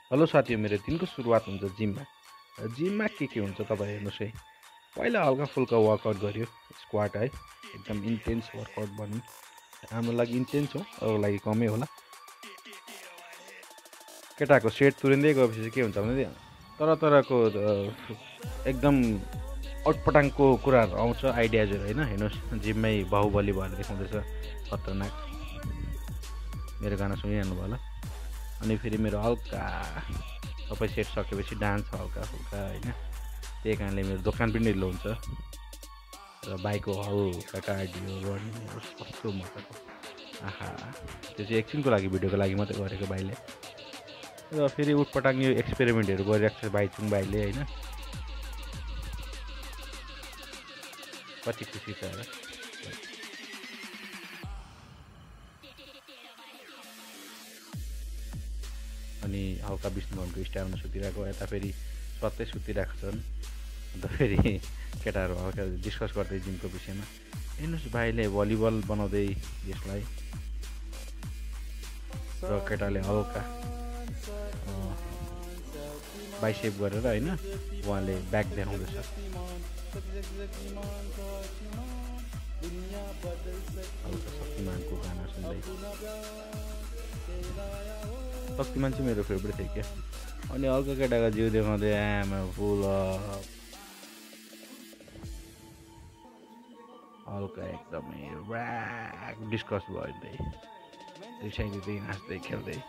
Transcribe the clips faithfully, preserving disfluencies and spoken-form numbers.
Hello साथीहरु, मेरो दिनको सुरुवात हुन्छ जिममा। जिममा के के हुन्छ तपाईँ हेर्नुहोस् है। पहिला हल्का फुल्का वर्कआउट गर्यो, स्क्वाट है, एकदम इन्टेन्स वर्कआउट भनौँ। हाम्रो लागि इन्टेन्स हो, अरूको लागि कमै होला। केटाको सेट तुरिँदै गएपछि चाहिँ के हुन्छ भने तरह तरहको एकदम अटपटाङको कुराहरू आउँछ, आइडियाजहरू होइन। हेर्नुहोस्, जिममै बाहुबली भएर देखाउँदैछ, खतरनाक। मेरो गाना सुनिरहनु भयो होला। अनि फेरि मेरो हल्का सबै सेट सकेपछि डान्स हल्का फुल्का होइन। त्यही कारणले मेरो दोकान पनि ढिलो हुन्छ र बाइकको हल्का कार्डियो रनिङहरू कस्तो मजाको। आहा, त्यो चाहिँ एकछिनको लागि भिडियोको लागि मात्रै गरेको भाइले। र फेरि उटपटाङ यो एक्सपेरिमेन्टहरू गरिरहेको छ भाइचुङ भाइले होइन। कति खुसी छ र। अनि हल्का विष्णुभवनको स्टाइलमा सुतिरहेको, यता फेरि सत्तै सुतिरहेको छन्। अन्त फेरि केटाहरू हल्का डिस्कस गर्दै जिमको विषयमा। हेर्नुहोस्, भाइले भलिबल बनाउँदै यसलाई र केटाले हल्का बाइसेप गरेर होइन, उहाँले ब्याक देखाउँदैछ। हल्का शक्तिमानको गाना सुन्दै। शक्तिमान चाहिँ मेरो फेभरेट थियो क्या। अनि हल्का केटाको जिउ देखाउँदै आमा फुल हल्का एकदमै ऱ्याक डिस्कस भयो, रिसाइदिँदै नाच्दै खेल्दै।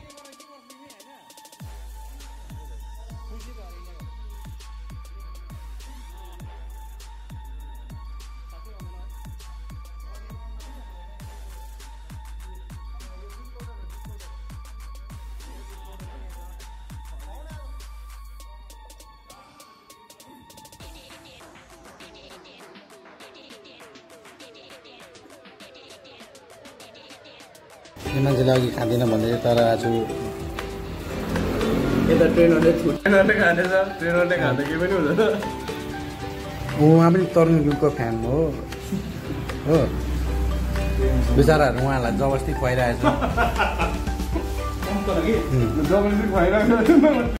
मान्छेले अघि खाँदिनँ भन्दै तर आज यता ट्रेनरले ट्रेनरले खाँदैछ, ट्रेनरले खाँदा केही पनि हुँदैन। उहाँ पनि तरुण ग्रुपको फ्यान हो हो बिचराहरू उहाँलाई जबरजस्ती खुवाइरहेछ। जबरजस्ती खुवाइरहेको